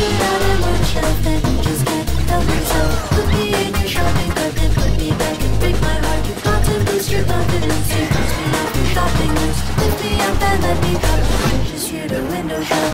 it out on one shelf, then you just can't help yourself. Put me in your shopping cart, then put me back and break my heart. Got to boost your confidence, you boost me off your shopping list. Lift me up and let me go, just hear the window shut.